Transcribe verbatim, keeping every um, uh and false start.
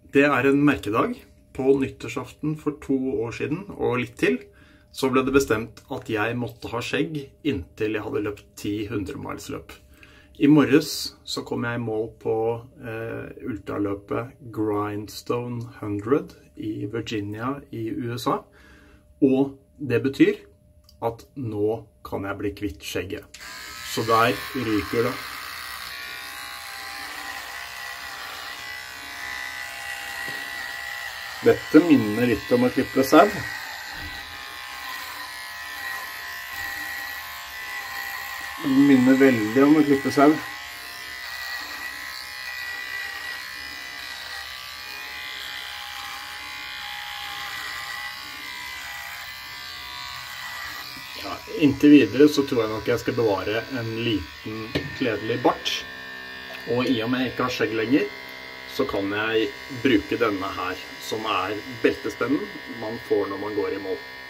Det er en merkedag. På nyttårsaften for to år siden, og litt til, så ble det bestemt at jeg måtte ha skjegg inntil jeg hadde løpt ti hundre-milsløp. I morges så kom jeg i mål på eh, ultraløpet Grindstone hundre i Virginia i U S A, og det betyr at nå kan jeg bli kvitt skjegget. Så der ryker det. Dette minner litt om å klippe sau. Det minner veldig om å klippe sau. Ja, inntil videre så tror jeg nok jeg skal bevare en liten kledelig bart. Og i og med jeg ikke har skjegg lenger, så kan jeg bruke denne her, som er beltespennen man får når man går i mål.